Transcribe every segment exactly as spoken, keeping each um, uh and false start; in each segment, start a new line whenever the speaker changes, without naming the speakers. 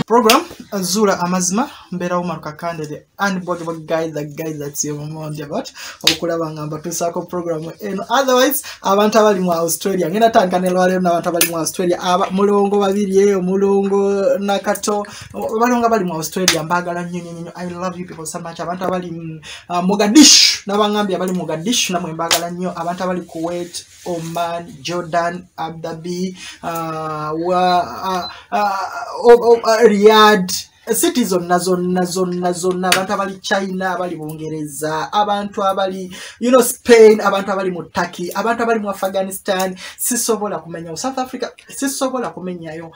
program Azura Amazima mbera umaruka kandi the unbelievable guy the guy that's your mom about okulaba ngamba tusako program eno otherwise abantu abali mu Australia ngena tankanelwa leo n'abantu abali mu Australia aba mulongo babiri eyo mulongo nakato balonga bali mu Australia mbagala nnyo nnyo I love you people so much abantu abali uh, Mogadishu n'abangambye abali Mogadishu namwe mbagala nnyo abantu abali Kuwait Oman Jordan Abu Dhabi uh, wa uh, uh, uh, uh, Riyadh cities nazo nazo nazo abantu abali China abali Bungereza abantu abali you know Spain abantu abali mu Turkey abantu abali mu Afghanistan sisobola kumenya South Africa sisobola kumenya yo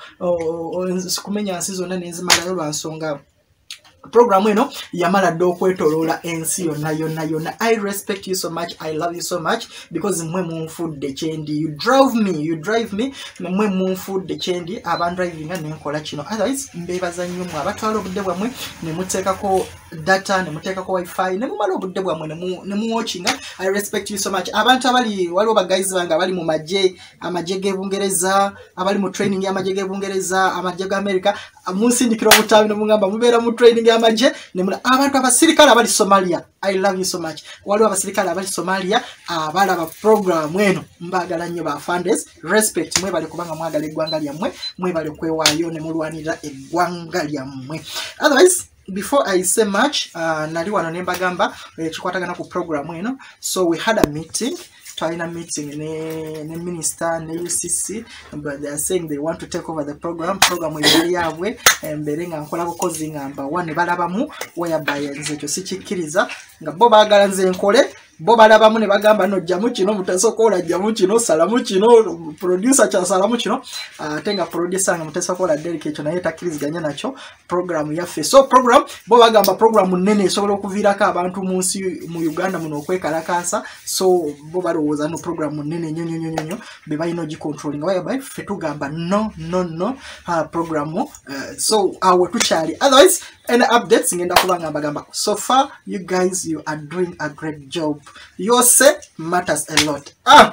kumenya sizona nezimala yo lwansonga program eno yamala do kwetolola ensi yonna yonna yonna. I respect you so much, I love you so much because mwe munfudde kyendi you drive me you drive me mwe munfudde kyendi abantu driving ne nkola kino otherwise mbebaza nnyo mwe abatwala obudde bwamwe ne muteekako data ne muteekako wifi ne mumala obudde bwamwe ne mu watching. I respect you so much. Abantu abali waliwo ba guys banga abali mu maje amaje g'Ebungereza abali mu training y'amaje g'Ebungereza amaje g'Amerika musindikira obutabi ne mungamba mubera mu training y'amaje ne muna abantu abasirikale abali Somalia. I love you so much. Waliwo abasirikale abali Somalia abala ba program eno mbagala nnyo ba funders respect mwe bali kubanga mwagala eggwanga lyammwe mwe bali kwewaayo ne mulwanira eggwanga lyammwe. Otherwise before I say much uh, nali wano ne mbagamba ekikwatagana ku program eno so we had a meeting China meeting ne, ne minister ne U C C but they are saying they want to take over the program program yali yabwe mbere nga nkola bukozi ngamba one balabamu whereby nze kyo sikikkiriza nga bo bagala nze nkole bo balabamu ne bagamba no jamu kino mutasokola jamu kino salamu kino producer cha salamu kino uh, tenga producer nga mutasokola delicate kyo naye takkiriziganya nacho program yaffe so program bo bagamba program nene esobola okuvirako abantu mu nsi mu Uganda muno okwekalakasa so bo balowooza no program nene nnyo nnyo nnyo nnyo be balina ogicontrolling whereby ffe tugamba no no no uh, program uh, so awo tukyali otherwise any updates ngenda kubanga mbagamba so far you guys you are doing a great job. Your set matters a lot. Ah,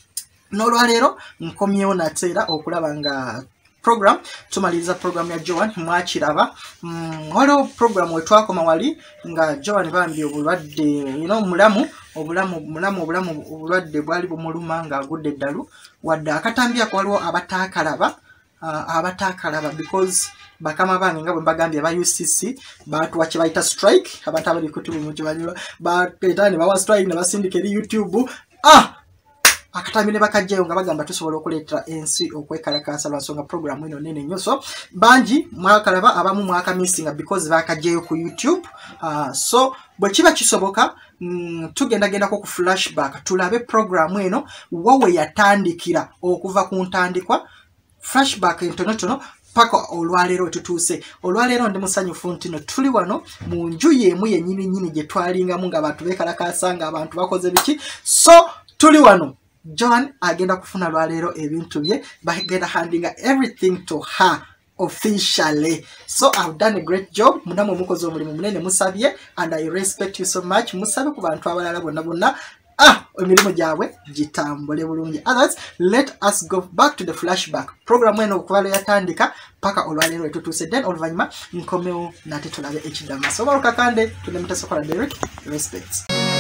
nolwalero nkomyewo nateera okulaba nga program tumaliza program ya Joan mwachiraba mm, waliwo program wetwakoma wali nga Joan bambi obulwadde you know mulamu obulamu mulamu obulamu obulwadde bwali bumuluma nga agudde eddalu wadde akatambya kwaliwo abatakalaba uh, abatakalaba because bakama bange nga bwe mbagambye ba U C C batu wache baita strike abantu abali kutubu mu kibanyiro ba petani bawa strike ne basindika eri YouTube ah akatamine bakajjeyo nga bagamba tusobola okuleeta ensi okwekalakasa lwansonga program eno nene nnyo so banji mwakalaba abamu mwaka missing because bakajjeyo ku YouTube uh, so bwe kiba kisoboka mm, tugenda genda ko ku flashback tulabe program eno wawe yatandikira okuva ku ntandikwa flashback entonotono paka olwalero tutuse olwalero ndi musanyufu ntino tuli wano mu nju yemu yennyini nyini gye twalinga mu nga abantu bekalakasa nga abantu bakoze biki so tuli wano John agenda kufuna lwalero ebintu bye bagenda handing everything to her officially so I've done a great job munamwe mukoze omulimu munene musabye and I respect you so much musabe ku bantu abalala bonna bonna ah emirimu gyabwe gitambule bulungi others let us go back to the flashback program eno okubalo yatandika paka olwalero etutuse then oluvanyuma nkomeo nate tulabe ekidama so baruka kande tule mutasokola Derek respect.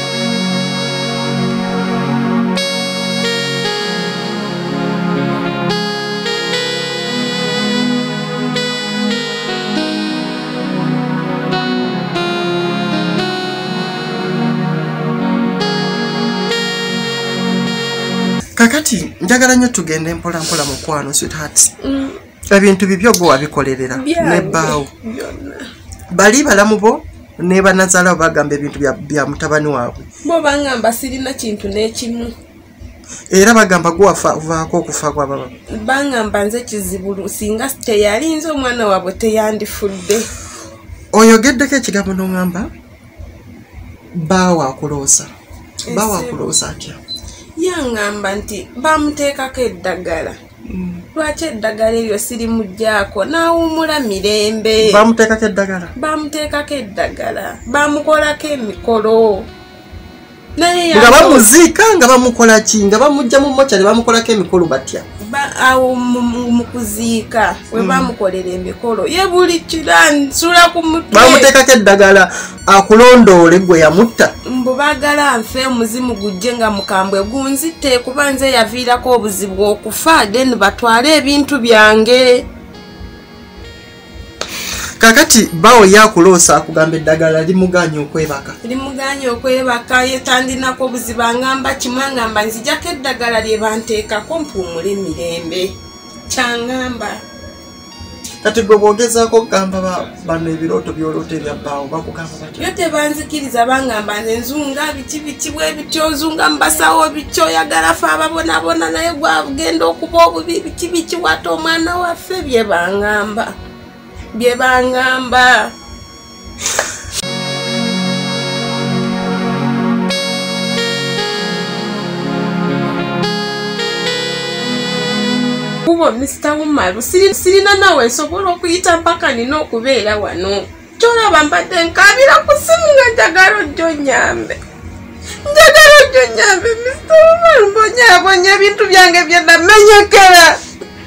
Kakati njagala nnyo tugende mpola mpola mukwano sweetheart mm. ebintu bibyo gwe wabikolerera ne bawo bali balamu bo ne banazala bagamba ebintu bya, bya mutabani waabwe
bo bangamba sirina kintu n'ekimu
era bagamba gwe wavaako okufa kwa baba
bangamba nze kizibulu singa teyalinze omwana waabwe teyandifudde
oyogeddeko ekigambo n'ongamba bawo akuloosa bawo akuloosa atya
yangamba nti bamuteekako eddagala mm. lwaki eddagala eryo sirimuggyako n'awumula mirembe
bamuteekako eddagala
bamuteekako eddagala bamukolako emikolo
naye nga bamuziika nga bamukola ki nga bamujja mu mochari bamukolako emikolo batya
awo mu kuziika we bamukolera emikolo ye buli kiransula ku mutwe
bamuteekako eddagala akulondoole gwe yamutta
mbu baagala nfe omuzimu gujje nga mukambwe gunzite kuba nze yaviirako obuzibu okufa then batwale ebintu byange
kakati bawo yakuloosa akugamba eddagala limuganya okwebaka
limuganya okwebaka yetandinako obuzibu angamba kimu angamba nzijako eddagala lye banteekako mpuumule emirembe kyangamba
kati gwe bwogezaako okugamba bano ebirooto byoloota ebyabbaawo bakugamba batyo
yo tebanzikiriza bangamba nze nzunga biki biki bwe bityo ozunga mubasawo bityo oyagala fe ababonabona naye gwagenda okuba obubi biki biki wata omwana waffe bye bangamba bye bangamba kubo Mister Umaru sirina nawe nsobola okuyita mpaka nina okubeera wano kyolaba mbadde nkabira ku simu nga njagala ojjo nyambe njagala ojjo nyambe Mister Umaru mbonyaabonya ebintu byange byenamenyekera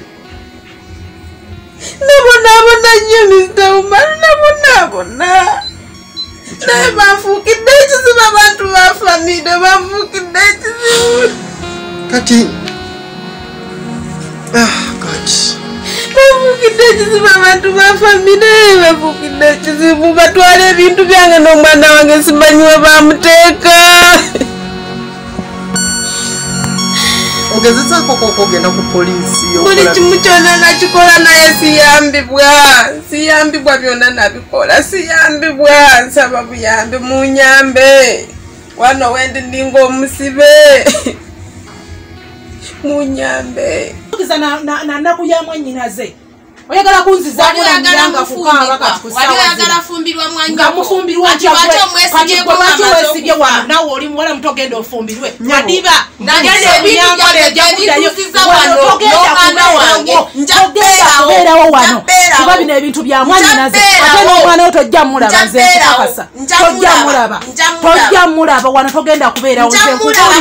nabonaabona nnyo Mister Umaru nabonaabona naye banfuukidde ekizibu abantu ba famire banfuukidde ekizibu
kati ah God
banfuukidde ekizibu abantu ba famire banfuukidde ekizibu batwala ebintu byange n'omwana wange simanyi we bamuteeka
ogezezaako okogenda ku poliisi
buli kimu kyonna nakikola naye siyambibwa siyambibwa byonna nabikola siyambibwa nsaba buyambi munyambe wano wendi ndinga omusibe munyambe
nakuyamwa nyinaze oyagala kunzizaako namyanga kukaaba kati
oyagala fumbirwa
nga mufumbirwa kati lwaki weesibye wano nawe oli muwala muto ogenda ofumbirwe madiba togendakubeerawo wano kuba bino ebintu bya mwanyinaze ate n'omwana wo tojja mulaba nze nkukakasa tojja mulaba tojja mulaba wano togenda kubeerawo nze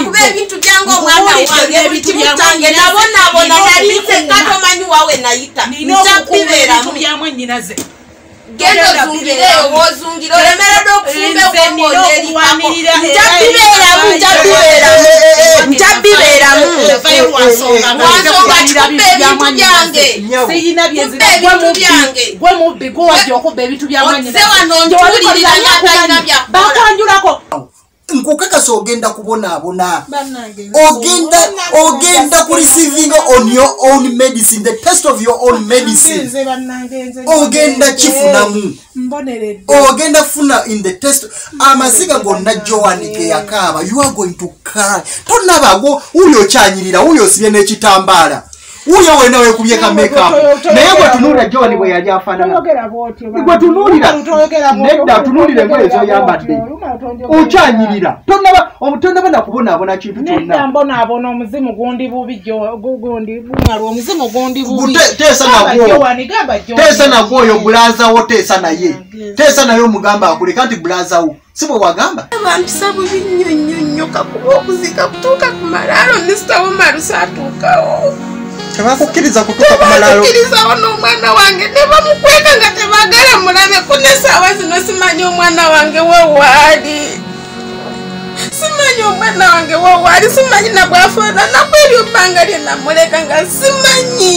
ebintu bya mwanyinaze
genda zungireyo wozungire olemeredde okufumba okwokolerikamu njabibeeramu njabibeeramu njabibeeramu wansonga kikubba ebintu byange
siyina byezigwe gwe mubbi gwe wajja okubba ebintu bya mwanyinaze
wano ntulirira ngatalina byakola
bakwanjulako
nkukakasa ogenda kubonaabona ogenda ogenda ku receiving on your own medicine the test of your own medicine ogenda kifunamu ogenda funa in the test amaziga gonna Joan ge yakaba you are going to cry tonabago uyo kyanyirira uyo sibye n'ekitambaala uyo wena wekubye ka makeup naye gwe tunulira Joan bwe yali afaanana gwe tunulira nedda tunulire gwe zo yambadde okyanyirira tonaba omutonda nakubona kintu kyonna
nedda mbona abona omuzimu gundi bubi gundi Umaru omuzimu gundi bubi
teesa nagwo teesa nagwo oyo bulaza wo teesa naye teesa naye omugamba akuleka nti bulaza wo sibwe wagamba
bampisa bubi nnyo nnyo nnyo kakuba okuzika kutuuka ku malaalo Mister Umaru saatuukawo
tebakukkiriza kutuuka ku malaalo
tebakukkirizawo n'omwana wange ne bamukweka nga tebaagala mulabeko n'essaawa zino simanyi omwana wange wewaali simanyi omwana wange wewaali simanyi na bwafaananaku eryo bbanga lye namuleka nga simanyi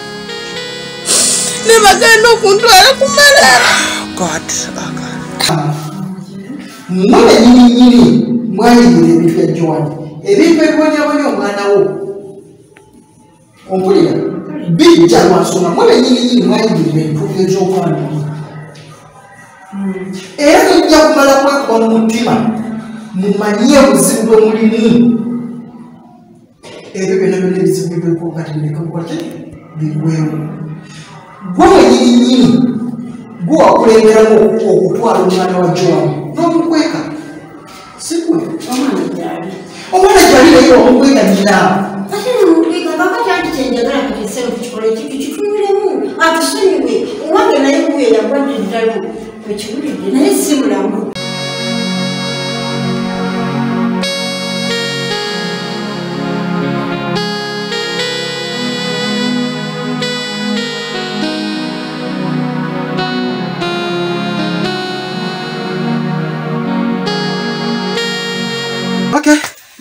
ne bagenda okuntwala ku malaalo
mwe nyininyini mwayigire ebintu bya Joan ebintu ebibonyabonya omwana wo ompulira bijja lwansonga mwe nyininyini mwayigire ebintu by'omwana era nijja kumala kwekuba mu mutima mumanye obuzibu bwe mulimu ebyo byonna byonna ebizibu byebeko kati birekakwate bigwewo gwe nyininyini gwe wakulemberamu okutwala omwana wa Joan n'omukweka sikwe omwana gyali naye omukweka nina
ate nomukweka kakati anti kyenjagala kutesera okukikola ekintu kitunulemu atusonyiwe owange naye kubeera gwadde ddalo wekiwulidde naye si mulamu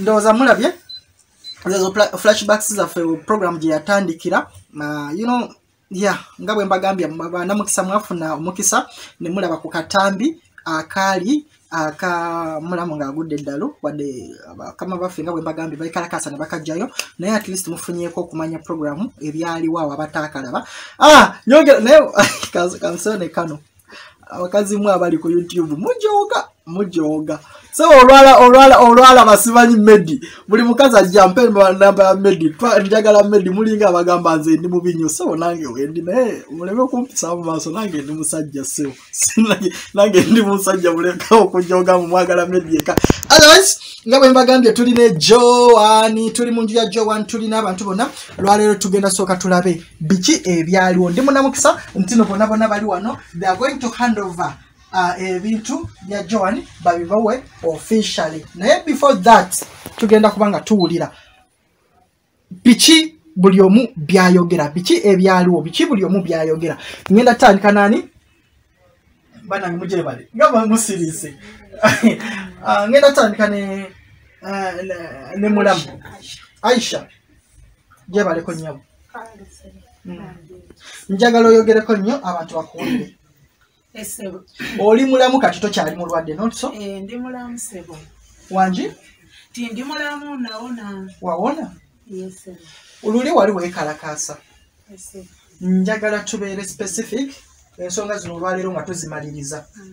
ndoza mulabye zezo flashbacks za program je yatandikira uh, you know yeah ngabwe mbagambya bana mukisa mwafuna mukisa ne mulaba ku katambi akali aka mulamu nga agudde ddalo wadde kama bafinga bwe mbagambye baikarakasa ne bakajjayo naye at least mufunyeko okumanya program ebyali waawo abatakalaba ah nyongera naye kansone kano abakazi mwe abali ku YouTube mujoga mujoga so olwala olwala olwala basibanyi Medi buli mukazi ajja mpe namba ya Medi twa njagala Medi mulinga abagamba nze ndi mubinyo so nange wendi naye muleme kumpisa mu maso nange ndi musajja seo sinage nange ndi musajja muleka okujoga mu mwagala Medi eka otherwise ngabwe mbagambye tuli ne Joan tuli munju ya Joan tuli n'abantu bonna lwalero tugenda soka tulabe biki ebyaliwo ndi munamukisa ntino bonna bonna bali wano they are going to hand over uh, ebintu bya Joan babibawe officially naye before that tugenda kubanga tuwulira biki buli omu byayogera biki ebyaliwo biki buli omu byayogera ngenda tandika nani bana mujere bale ngaba musirise uh, ngenda tandika ne uh, ne mulamu Aisha je bale ko nyabo mm. njagalo yogereko nnyo abantu bakuwulire
Esebo.
Oli mulamu katito kyali mulwadde not so?
Eh ndi mulamu sebo.
Wanji?
Ti ndi mulamu naona.
Waona?
Yes.
Ululi wali wekalakasa.
Yes.
Njagala tubeere specific ensonga zino lwalero nga tuzimaliriza. Mm.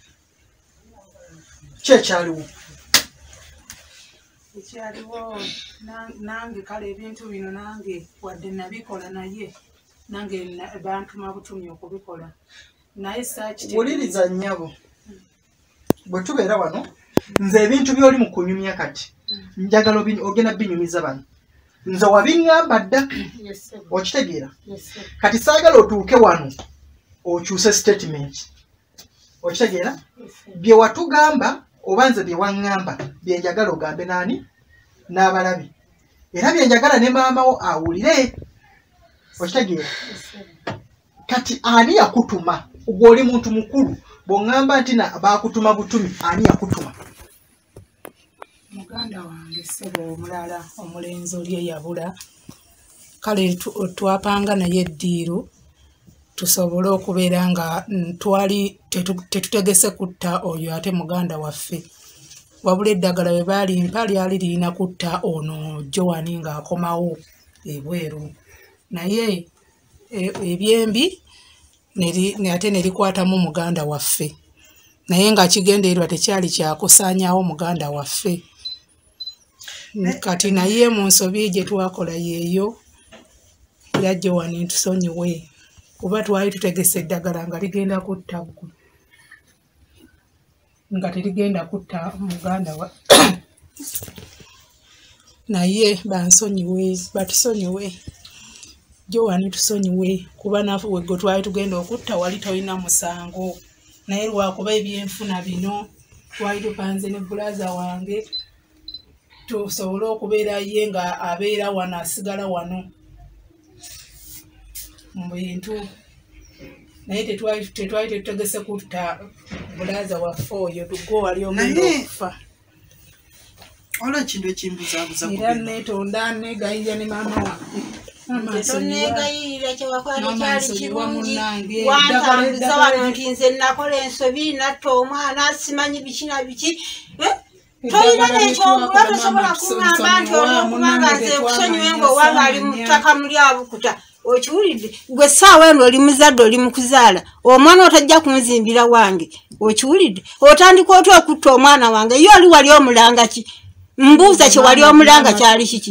Kye kyaliwo.
Kyaliwo nange kale ebintu bino nange wadde nabikola naye nange bantu mabutumi okubikola.
Wuliriza nnyabo bwe tubeera wano nze ebintu byoli mu kunyumya kati njagala ogenda binyumiza bano nze wabiŋŋamba dda okitegeera kati saagala otuuke wano okyuse statement okitegeera bye watugamba oba nze bye waŋŋamba bye njagala ogambe naani n'abalabi era bye njagala ne maamawo awulire okitegeera kati ani yakutuma Ugoli muntu mukulu bongamba nti na bakutuma butumi ani yakutuma
muganda wange sebo omulala omulenzi oli yabula kale twapanga naye eddiiro tusobole okubeera nga twali tetutegese kutta oyo ate muganda waffe wabula eddagala bwe baali mpali ali lirina kutta ono Joan nga akomawo ebweru naye ebyembi neri ate nerikwatamu muganda waffe naye nga kigendeerwa tekyali kyakusaanyaawo muganda waffe kati naye mu nsobi gye twakola yeeyo era Joan ntusonyiwe kuba twali tutegese eddagala nga ligenda kutta ggwe nga terigenda kutta muganda wa naye bansonyiwe batusonyiwe Joan tusonyiwe kuba nafu weggo twali tugenda okutta wali tolina musango naye lwakuba ebyenfuna bino twali tupanze ne bulaza wange tusobole okubeera ye nga abeera wano asigala wano mu bintu naye tetwali tetwali tetutegese kutta bulaza waffe oyo tuggo wali ogenda okufa
olwo ekintu ekimbuzaabuza
era neetonda negayirya ne maama wange
tonegayirira kyewakola tekyali kirungi wantambuza wano nti nze nakola ensobi natta omwana simanyi biki na biki tolina nekyomuba tosobola kuŋŋamba nti olwokubanga nze kusonyiwe ngaowanga ali mu ttaka muli abukuta okiwulidde gwe ssaawa eno oli muzadde oli mu kuzaala omwana otajja kunzimbira wange okiwulidde otandika otya okutta omwana wange ye oli wali omulanga ki mbuuza kye wali omulanga kyali kiki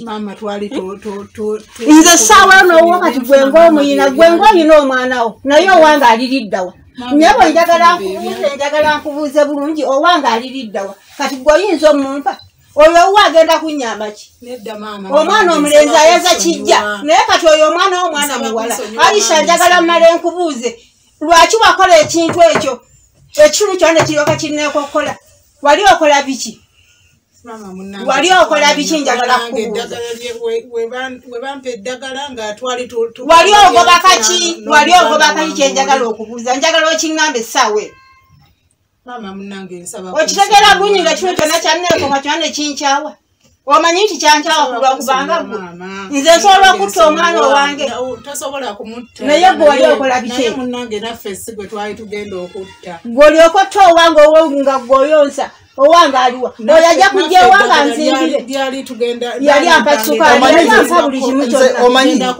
nze ssaawa eno owo kati gwenga omuyina gwenga oyina omwanawo naye owange aliriddawa naye bwe njagala nkubuuze njagala nkubuuze bulungi owange aliriddawa kati gwe oyinza omumpa oyo owo agenda kunnyamba ki omwana omulenzi ayaza kijja naye kati oyo omwana w'omwana muwala Aisha njagala mmale nkubuuze lwaki wakola ekintu ekyo ekikulu kyona kiryoka kirineekokola wali okola biki wali okola biki njagala kubuuza wali ogoba kaki wali ogoba kaki kyenjagala okubuuza njagala okiŋŋambe essaawa eno okitegeera bunyi nga kino kyonna kyanneekoka kyonna ne kinkyawa omanyi nti kyankyawakulwa kubanga nze nsobola okutta omwana owange naye gwe wali okola biki gwe olyoka otta owange owo nga gweoyonsa owange aliwa oyo ajja kujja ewanga nzinjire yali ampa sukaali yali ampa buli kimu kyonna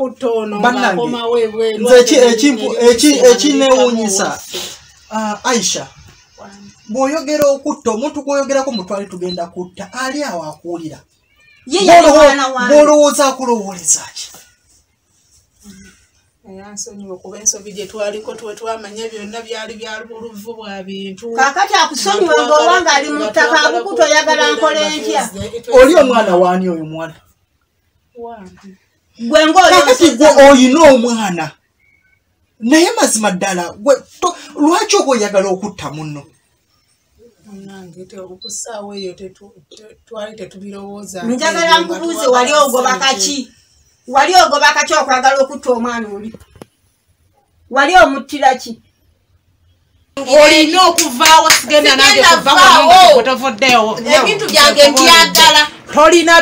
nze ekinewuunyisa Aisha bw'oyogera okutta omuntu gw'oyogerako mutwali tugenda kutta ali awo akuwulira bw'olowooza akulowooleza ki
yansonyiwa kuba ensobi gye twaliko twamanya byonna byali byalubuluvu bwa bintu
kaakati akusonyiwa ng'owanga ali mu ttaka akukuta oyagala nkole ntya
oli omwana waani oyo mwana
gwe
ng'oyokati gwe oyina omwana naye mazima ddala lwaki oba oyagala okutta munno
okusaawa eyo twali tetubirowooza
njagala nkubuuze wali ogoba kaki wali ogoba kaki okwagala okutta omwana oli wali omuttira ki
olina okuvaawo sigenda nange kuvaawo
ebintu byange mbyagala
tolina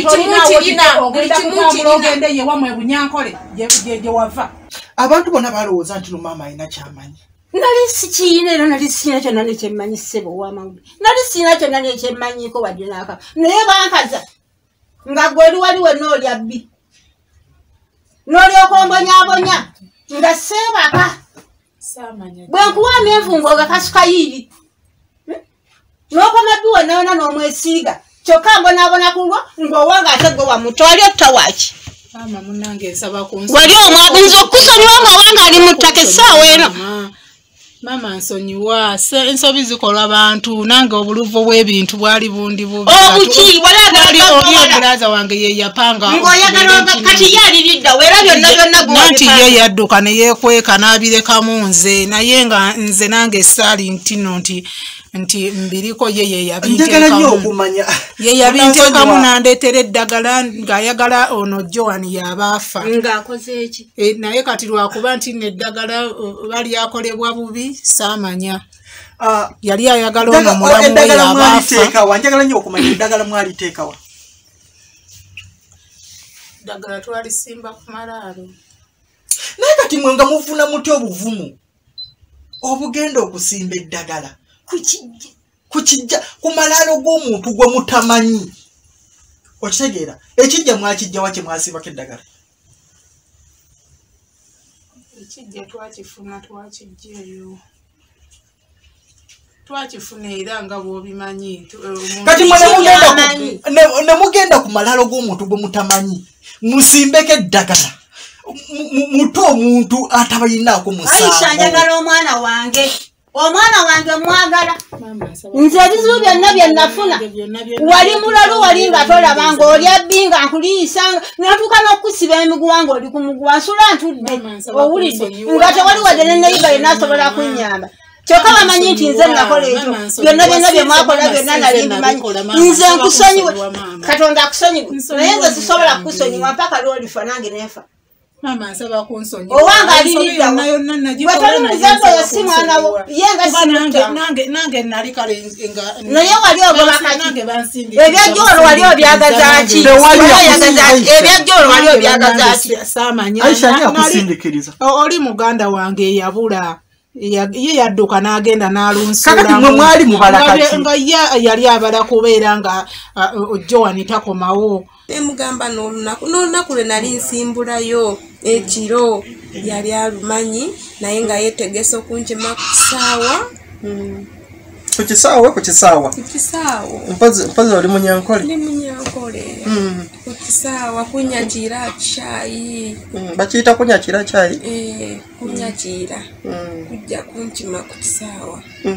bintuogende yewamwe ebunyankole gye wava
abantu bonna balowooza nti lumaama alina kyamanyi
nali sikiina era nali sikiina kyonna nekyemmanyi ssebo owamawulire nali sikiina kyonna nekyemmanyiko wadde naaka naye bankaza nga gwe oli wali wenna olya bbi n'olyoka ombonyaabonya nga seebaka bwe nkuwa amenvu ng'oga kasukayiiri n'okoma bbi wonna yonna n'omwesiiga kyokka mbonaabona kulwa ng'owanga ate gwe wamuto wali otta waaki wali omwagunza okusonyiwa ng'owanga ali mu ttaka essaawa eno
mama nsonyiwa ensobi zikola bantu nange obuluvu bw'ebintu bwali bundi bubi
obuki
oli omulaza wange ye yapanga
ng'oyagala kati ye aliridda weera byonna byonna
nanti ye yadduka ne yeekweka n'abirekamu nze naye nga nze nange saali ntino nti nti mbiriko ye ye yabinteekamu n'andeetera eddagala ng'ayagala ono Joan yabaafa
ng'akoze eki
naye kati lwakuba nti neddagala bali akolebwa bubi saamanya yali ayagala ono mulamu we yabaafa
njagala nnyo okumanya eddagala mwaliteekawa
ddagala twalisimba ku malaalo
naye kati mwe nga mufuna muti obuvumu obugenda okusimba eddagala kukijja ku malaalo g'omuntu gwe mutamanyi okitegeera ekijja mwakijjawa kye mwasimbako eddagala
ekijja twakifuna twakijja eyo twakifuna era nga bw'obimanyi
kati ne mugenda ku malaalo g'omuntu gwe mutamanyi musimbeko eddagala muto omuntu atabalinaako musango
Aisha njagala omwana wange omwana wange mwagala nze ebizibu byonna bye nafuna wali mulalu wali nga tolaba ng'olya bbi nga nkuliisa natuuka n'okusiba emiguwa ng'oli ku muguwa nsula ntudde owulidde nga tewali wadde ne nayiba yenaasobola kunnyamba kyokka bamanyi nti nze nakola ekyo byonna byonna bye mwakola byonna nali mbimanyi nze nkusonyiwe katonda akusonyiwe naye nze sisobola kukusonyiwa mpaka lwolifa nange neefa
mama nsaba kunsonyiwa
owanga aliridda gwe toli muzadde oyo si mwana wo ye nga
nange nali kale
naye wali ogoba kati ebyajjolo wali obyagaza ki ebyajjolo wali obyagaza ki
saamanya
aishakusindiikiriza
oli muganda wange eyabula ye yadduka n'agenda
n'alunsuulanga
ye yali abala kubeera nga Joan takomawo
emugamba n'olunaku n'olunaku lwe nali nsimbulayo ekiro yali alumanyi naye nga yeetegese okunkima ku kisaawa
ku kisaawa ku kisaawa
ku kisaawa
mpazi oli munyankole
ndi munyankole ku kisaawa kunyakira caayi
bakiyita kunyakira caayi
kunyakira kujja kunkima ku kisaawa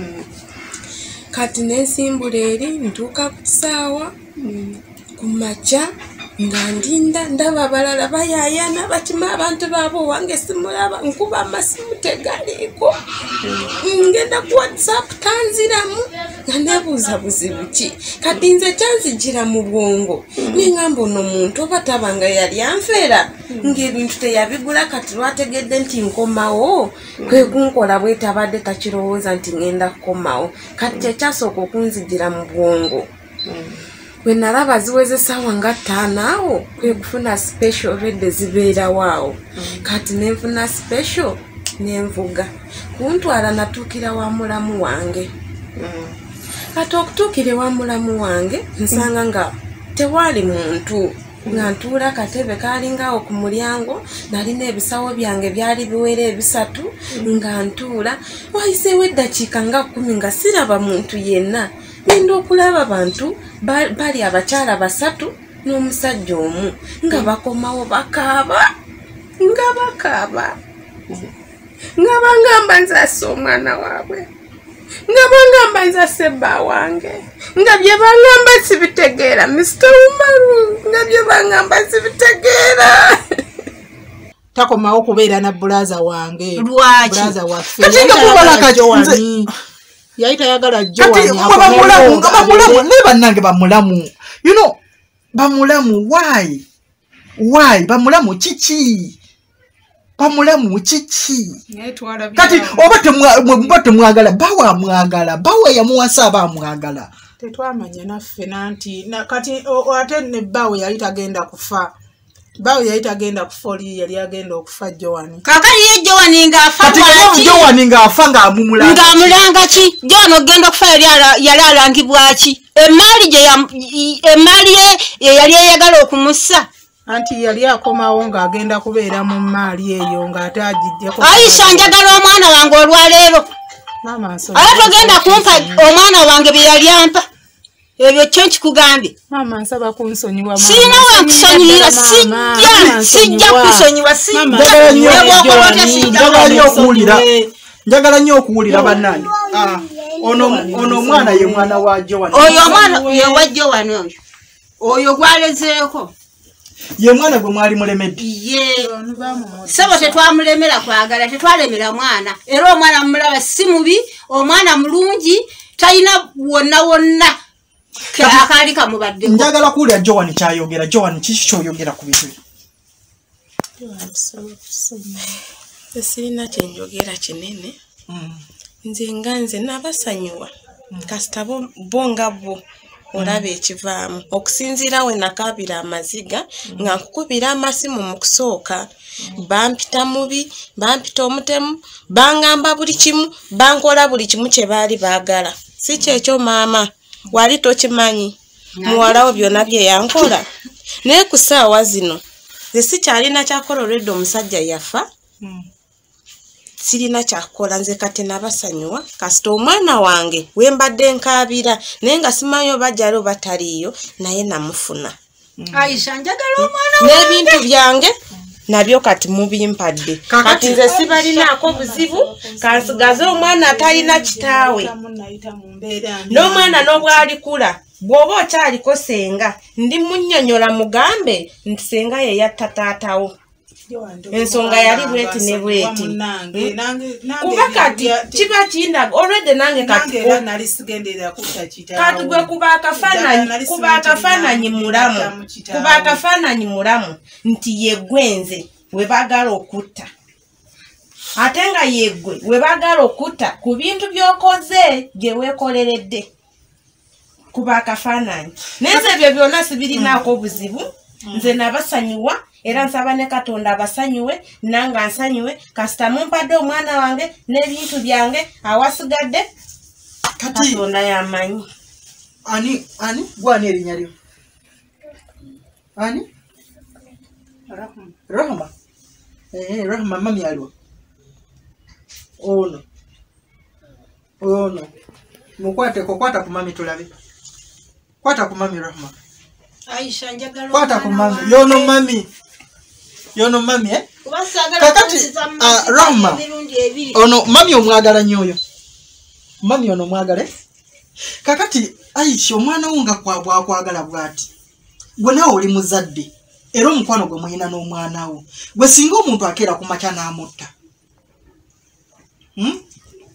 kati nensimbula eri ntuuka ku kisaawa kumakya nga ndinda ndaba abalala bayaayana bakima abantu baabo wange simulaba nkuba amasimu tegaliiko ngenda ku whatsapp tanziramu nga nebuuza buzibu ki kati nze kyanzijira mu bwongo nengamba ono muntu oba tabanga yali anfeera ng'ebintu teyabigula kati lwategedde nti nkomawo kwe kunkola bwe tabadde takirowooza nti ngenda kukomawo kati kyekyasooka okunzijira mu bwongo we nalaba ziweze sawa nga ttaano kwe kufuna special redde zibeerawaawo kati nenfuna special nenvuga kuntwala natuukira wa mulamu wange kati okutuukira wa mulamu wange nsanga nga tewali muntu nga ntuula akatebe kaalingawo ku mulyango nalina ebisawo byange byali biwera ebisatu nga ntuula wayiseewo eddakiika nga kkumi nga siraba muntu yenna ngenda okulaba abantu bali abakyala basatu n'omusajja omu nga bakomawo bakaaba nga bakaaba nga bangamba nzaasa omwana waabwe nga bangamba nzaasa ebba wange nga bye bangamba sibitegeera Mister Umaru nga bye bangamba sibitegeera
takomawo kubeera na bulaza wange
lwaki
bulaza waffe yali tayagala
jowani ne bannange bamulamu you know bamulamu why why bamulamu kiki bamulamu kiki kati oba temwagala bawa mwagala bawa yamuwasa abamwagala
tetwamanya naffe nanti kati ate ne bawe yali tagenda kufa bawe yali tagenda kufa oli yali agenda okufa Jowani
kakali ye Jowani ng'afa
kati Jowani ng'afa ng'amumulanga
ng'amulanga ki Jowani ogenda okufa yali alangibwa ki emaali gye emaali ye yali eyagala okumussa
anti yali akomawo ng'agenda kubeera mu maali eyo ng'ate agijjeko
Aisha njagala omwana wange olwaleero ate togenda kumpa omwana wange bye yali ampa ebyo kyo nkikugambye
mama nsaba kunsonyiwa mama
sina wa kusonyiwa sijja sijja kusonyiwa
njagala nnyo okuwulira njagala nnyo okuwulira bannange ono ono omwana ye mwana wa Jowani
oyo omwana ye wa Jowani oyo oyo gwalezeeko
ye mwana gwe mwali mulemedde
ye sebo tetwamulemera kwagala tetwalemera mwana era omwana mulaba si mubi omwana mulungi talina wonna wonna akali kamubadde
njagala kuwulira Jowani kyayogera Jowani kiki kyoyogera ku bintu
sirina kyenjogera kinene nze nga nze nabasanyuwa kasita bo nga bo olaba ekivaamu okusinziira we nakaabira amaziga nga nkukubira amasimu mu kusooka bampita mubi bampita omutemu bangamba buli kimu bankola buli kimu kye baali baagala si kyekyo maama wali tokimanyi muwalawo byonna bye yankola naye ku ssaawa zino ze sikyalina kyakola olwedde omusajja yafa sirina kyakola nze kati nabasanyuwa kasita omwana wange we mbadde nkaabira naye nga simanyi oba jalo bataliiyo naye namufuna
Aisha njagala omwana
n'ebintu byange nabyo kati mubimpadde kati nze sibalinaako buzibu kansigaze omwana atalina kitaawe n'omwana n'obwalikula bw'oba okyaliko senga ndi munnyonnyola mugambe nti senga ye yatta taatawo ensonga yali bweti ne bweti kuba kati kiba kindaga olwedde nange kati kati gwe kuba akafaananyi kuba akafaananyi mulamu kuba akafaananyi mulamu nti yegwenze we baagala okutta ate nga yeggwe we baagala okutta ku bintu by'okoze gye weekoleredde kuba akafaananyi naye nze ebyo byonna sibirinaako buzibu nze nabasanyuwa era nsaba ne Katonda abasanyuwe nanga nsanyuwe kasita mumpadde omwana wange n'ebintu byange awasigadde Katonda yamanyi
ani ani gwani erinnya lyo ani Rahma Rahma eh Rahma mami aliwo ono ono mukwate kokwata ku mami tulabe kwata ku mami Rahma
Aisha njagala
kwata ku mami yono mami yono mami eh kakati uh, Rahma ono mami omwagala nnyo oyo mami ono mwagale kakati Aisha omwana wunga kwabwa kwagala bwati gwe nawe oli muzadde era omukwano gwe muyina n'omwana wo gwe singa omuntu akeera ku makya n'amutta hmm?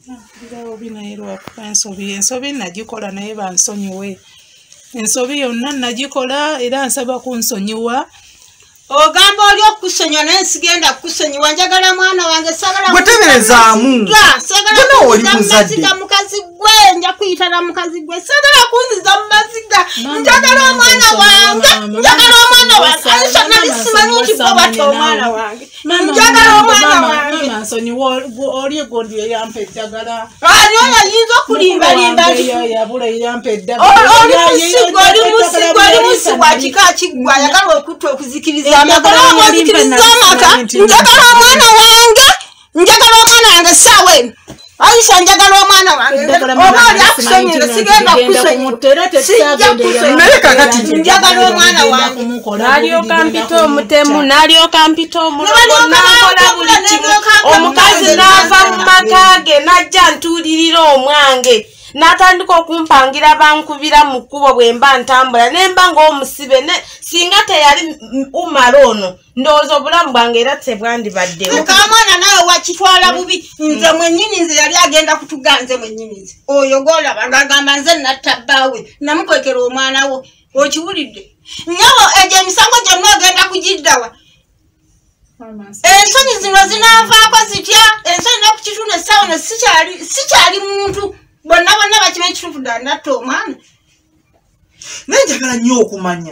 ensobi ensobi nagikola naye bansonyiwe ensobi yonna nagikola era nsaba kunsonyiwa
ogamba oli okusonyiwa naye nsigenda kusonyiwa njagala mwana wange sagala
gweteberezaamu
sagala oli muzadde mukazi gwe nja kuyitala mukazi gwe sagala kunziza mu maziga njagala omwana wange njagala omwana wange Aisha nali simanyi nti bo bata omwana wange njagala omwana wange
mama nsonyi oli egondi eyampa eddagala
ani oyo ayinza okulimbalimba
yabula eyampa eddagala
oli musigo oli musigo oli musigo akika kiggwa ayagala okutta okuzikiriza amaka okuzikiriza amaka njagala omwana wange njagala omwana wange saawa eno Aisha njagala omwana wange oba oli akusonyiza sigenda kusonyiza njagala omwana wange
n'alyoka mpita omutemu n'alyoka mpita omulogo n'akola buli kimu omukazi n'ava mu maka ge n'ajja ntuulirira omwange n'atandika okumpangira bankubira mu kkubo bwe mba ntambula ne mba ng'omusibe singa teyali umala ono ndowooza obulamu bwange era tebwandibaddewo
kamwana nawe wakitwala bubi nze mwennyini nze yali agenda kutuganze mwennyini nze oyo golaba ng'agamba nze natta bbaawe namukwekera omwana wo okiwulidde nyawo egyo emisango gyonna ogenda kugiddawa ensonyi zino zinaavaako zitya ensonyi n'okukituna essaawa no sikyali muntu bonna bonna bakimanyi kituufu ddala natta omwana
naye njagala nnyo okumanya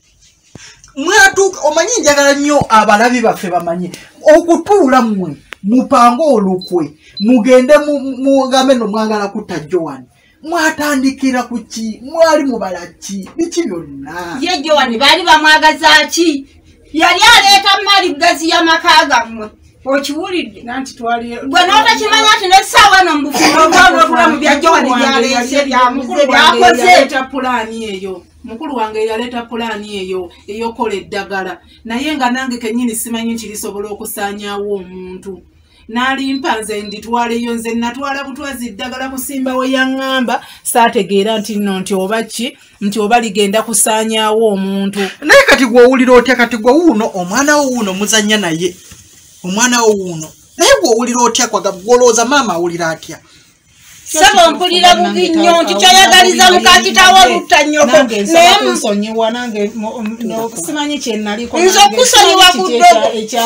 mwatuuka omanyi njagala nnyo abalabi baffe bamanye okutuula mmwe mupange olukwe mugende mugambe no mwagala kutta Joan mwatandikira ku ki mwali mubala ki biki byonna
ye Joan baali bamwagaza ki yali aleeta mali gazi y'amaka gammwe okiwulidde
nanti twali
gwe n'otakimanya nti n'essaawa no mubufumobulamu bya Joan byaleese byamuze byakoze
yaleeta pulaani eyo mukulu wange yaleeta pulaani eyo eyokola eddagala naye nga nange kennyini simanyi nti lisobola okusaanyaawo omuntu n'alimpa nze nditwaleyo nze natwala butwazi ddagala kusimba we yaŋŋamba saategeera nti nno nti oba ki nti oba ligenda kusaanyaawo omuntu
naye kati gw'owulira otya kati gwe wuuno omwana wo wuuno muzannya naye omwana wo wuuno naye gw'owulira otya gwolowooza maama awulira atya
saba mpulira bubi nnyo nti kyoyagaliza mukakitawo olutta nnyoko
nsonyiwa nange simanyi kyenaliko
nze okusonyiwa ku ddogo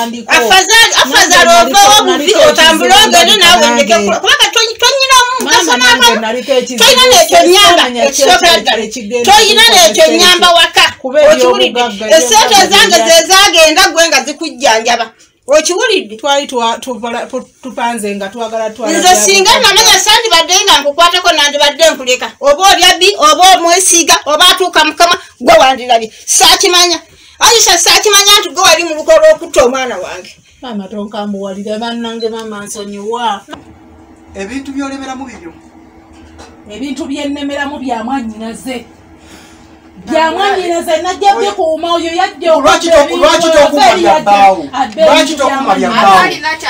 afazali ovawo bubi otambule ogende naawe ndeke kubanga tonyinamu toyina nekyo nyamba ekisooka ddala toyina nekyo nyamba waka okiwulidde esente zange zezagenda gwe nga zikujjanjaba okiwulidde
twali tupanze nga twagala twala
nze singa namanya sandibadde nga nkukwateko nandibadde nkuleka oba olya bbi oba omwesiiga oba atuuka mukama gwe wandirabye saakimanya Aisha saakimanya nti gwe wali mu luko lw'okutta omwana wange
maama tonkambuwalira bannange maama nsonyiwa
ebintu by'olemeramu bibyo
ebintu byennemeramu bya mwannyinaze bya mwannyinaze najja bikuuma oyo yajja
lwaki tokumalya bbaawo lwaki tokumalya bbaawo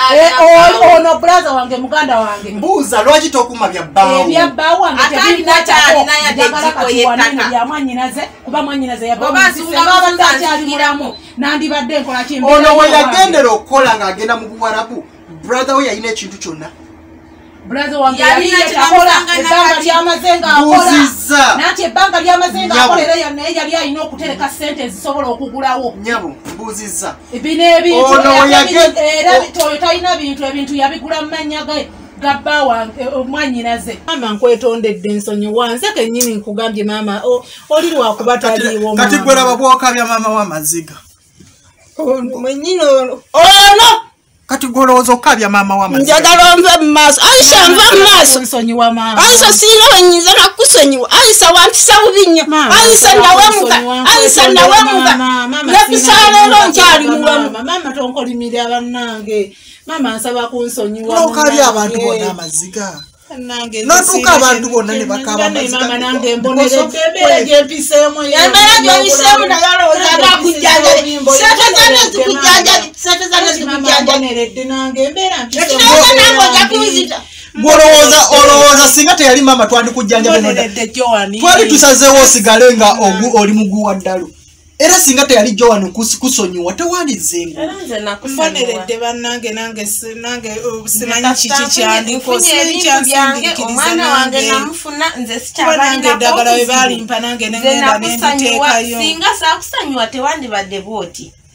ono bulaza wange muganda wange
mbuuza lwaki tokumalya bbaawo
ebya bbaawo wange tebinaakyagala katiwanene bya mwannyinaze kuba mwannyinaze yababadde akyali mulamu nandibadde nkola kimbi
ono we yagendera okukola ng'agenda mu buwarabu brother we yalina ekintu kyonna
brother wange yali yakola ebbanga lyamaze ng'akola nanti ebbanga lyamaze ng'akola era naye yali alina okutereka ssente ezisobola okugulawo
nyabo mbuuzizza
bino ebintu era oyo talina bintu ebintu yabigula mu mannya ge gabba wange omwannyinaze maama nkwetondedde ensonyi wanze kennyini nkugambye maama oli lwakuba taliiwo
kati gwe laba bwokabya maama w'amaziga
mwennyini ono ono
kati golowooza okabya maama w'amaziga
njagala nve mu maaso Aisha nve mu maaso
nsonyiwa maama
Aisha siina wennyinza nakusonyiwa Aisha wampisa bubi nnyo Aisha nawemuka Aisha nawemuka nekusaleero nkyali muwemu
maama tonkolimira bannange maama nsaba kunsonyiwa
okabya abantu bonna amaziga natuuka abantu bonna ne bakaba
maama nange emboneredde embeera gyempiseemu
embeera gy'oyiseemu naye olowooza agakujjanjabi sente zange zikujjanjabi sente zange zikujjanjabi
nange embeera
ekirowooza nange ojja kunzita
gwolowooza olowooza singa teyali maama twandikujjanjabi twali tusazeewo osigale nga oli muguwa ddalo era singa teyali Joan kusonyiwa tewandizzenga
mboneredde bannange nange simanyi kiki kyandiko
omwana wange namufuna nze sikyabanange
eddagala we balimpa nange nengenda nenditeekayo
singa saakusonyiwa tewandibadde bwoti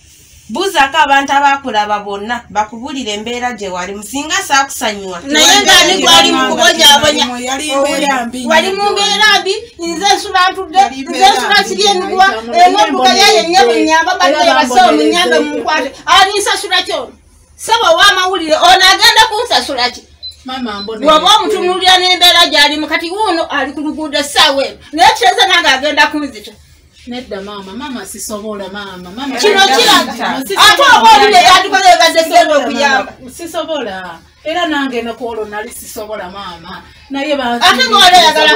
buzaako abantu abakulaba bonna bakubulira embeera gye wali musinga saakusanyuwa
naye ngaani gwali mukubonyabonya wali mu mbeera mbi nze nsula ntudde nze nsula kiri emiguwa emodduka yayenye munyamba badde basawo munyambe munkwate alinsasula kyono saba ow'amawulire ono agenda kunsasula ki waba omutunulira n'embeera gy'alimu kati wuuno ali ku luguudo essaawa eno naye kireza nange agenda kunzita
nedda mama mama sisobola mama mama
kino kiraga ate oba olire yandikoze ebadde genda okuyamba
sisobola era nange nokwolwo nali sisobola mama naye
ate ng'ole yagala